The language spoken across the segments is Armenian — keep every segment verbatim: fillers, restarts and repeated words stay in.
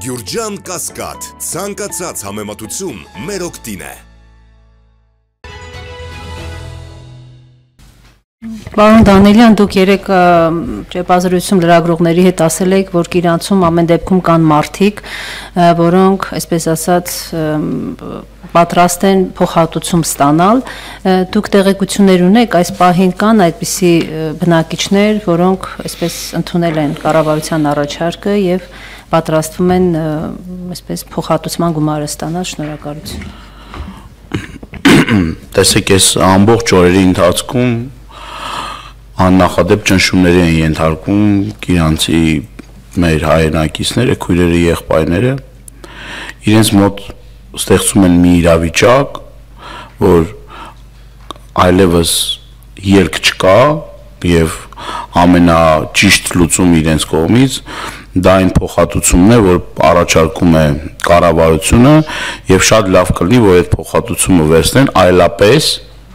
Գյուրջան Կասկադ, ցանկացած համեմատություն մեր օգտին է։ Պարոն Դանիելյան, դուք երեք ճեպազրույցում լրագրողների հետ ասել եք, որ Կիրանցում ամեն դեպքում կան մարդիկ, որոնք, այսպես ասած, պատրաստ են փոխհատուցում ստանալ։ Դուք տեղեկություններ ունեք, այս պահին կան այդպիսի բնակիչներ, որոնք այսպես ընդունել են կառավարության առաջարկը եւ պատրաստվում են այսպես փոխհատուցման գումարը ստանալ։ Շնորհակալություն։ Տեսեք, այս ամբողջ օրերի ընթացքում աննախադեպ ճնշումների են ենթարկում Կիրանցի մեր հայրենակիցները, քույրերը, եղբայրները, իրենց մոտ ստեղծում են մի իրավիճակ, որ այլևս ելք չկա եւ ամենաճիշտ լուծումը իրենց կողմից դա այն փոխհատուցումն է, որ առաջարկում է կառավարությունը եւ շատ լավ կլինի, որ այդ փոխհատուցումը վերցնեն, այլապես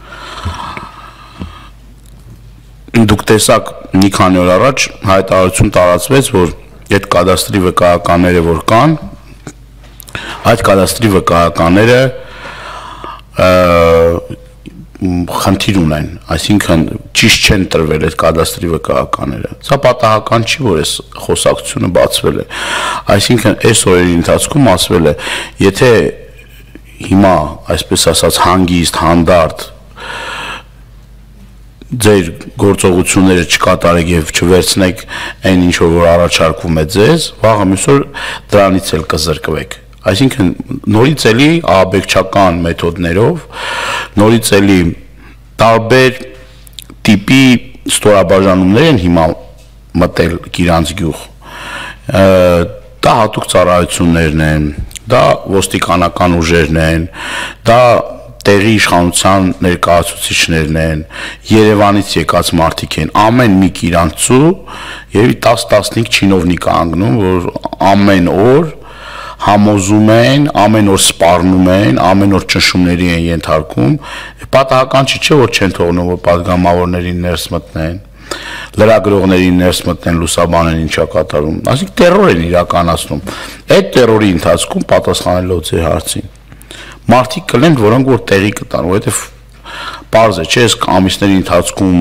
դուք տեսաք մի քանի օր առաջ հայտարարություն տարածվեց, որ այդ կադաստրի վկայականները որ կան, այդ կադաստրի վկայականները խնդիր ունեն, այսինքն ճիշտ չեն տրվել այդ կադաստրի վկայականները։ Սա պատահական չի, որ այս խոսակցությունը բացվել է։ Այսինքն այս օրերի ընթացքում ասվել է, եթե հիմա, այսպես ասած, հանգիստ, հանդարտ ձեր գործողությունները չկատարեք եւ չվերցնեք այն ինչ որ առաջարկվում է ձեզ, վաղը մյուս օր դրանից էլ կզրկվեք։ Այսինքն նորից էլի ահաբեկչական մեթոդներով, նորից էլի տարբեր տիպի ստորաբաժանումներ են հիմա մտել Կիրանց գյուղ։ Դա հատուկ ծառայություններն են, դա ոստիկանական ուժերն են, դա տեղի իշխանության ներկայացուցիչներն են, Երևանից եկած մարդիկ են, ամեն մի Կիրանցու եւ տասն-տասնհինգ չինովնիկ անգնում, որ ամեն օր համոզում են, ամեն օր սպառնում են, ամեն օր ճնշումների են ենթարկում, պատահական չի, չէ՞ որ չեն թողնում, որ падգամավորներին ներս մտնեն, լրագրողներին ներս մտնեն, լուսաբանեն ինչա կատարում, այսինքն տերոր են իրականացնում։ Այդ տերորի ընթացքում պատասխանելով ձեր հարցին մարդիկ կլեն, որոնք որ տեղի կտան, որովհետև պարզ է, չէ, այս ամիսների ընթացքում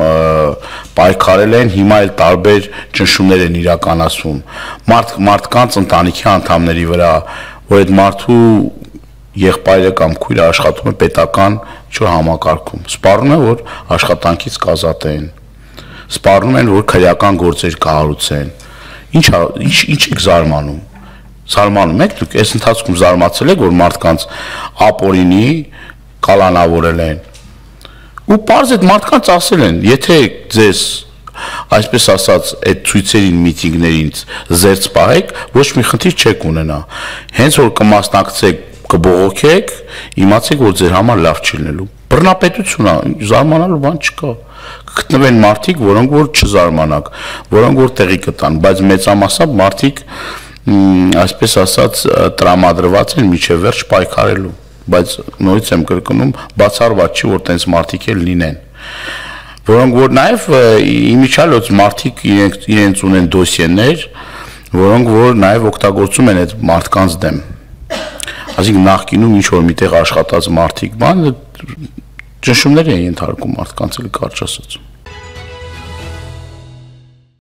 պայքարել են, հիմա էլ տարբեր ճնշումներ են իրականացվում։ Մարդ մարդկանց ընտանիքի անդամների վրա, որ այդ մարդու եղբայրը կամ քույրը աշխատում է պետական ինչ-որ համակարգում։ Սպառնում են, որ աշխատանքից կազատեն։ Սպառնում են, որ քրեական գործեր կհարուցեն։ Ինչ ինչ ինչ եք զարմանում։ Զարմանում եք դուք, այս ընթացքում զարմացել եք, որ մարդկանց ապօրինի կալանավորել են։ Ու պարզ այդ մարդկանց ասել են, եթե ձեզ, այսպես ասած, այդ ցույցերին, միտինգներին զերծ պահեք, ոչ մի խնդիր չեք ունենա։ Հենց որ կմասնակցեք, կբողոքեք, իմացեք, որ ձեր համար լավ չի լինելու։ Բռնապետություն է, զարմանալու բան չկա։ Կգտնվեն մարդիկ, որոնք որ չզարմանաք, որոնք որ տեղի կտան, բայց մեծամասամբ մարդիկ այսպես ասած տրամադրված են միջև վերջ պայքարելու, բայց նորից եմ կրկնում, բացառված չի, որ տենց մարդիկ էլ լինեն, որոնք որ նաև իմիջիալոց մարդիկ իրենց ունեն դոսիեներ, որոնք որ նաև օգտագործում են այդ մարդկանց դեմ, այսինքն նախկինում ինչ որ միտեղ աշխատած մարդիկ, բան ճնշումներ են ենթարկում մարդկանց էլ կարճ ասած։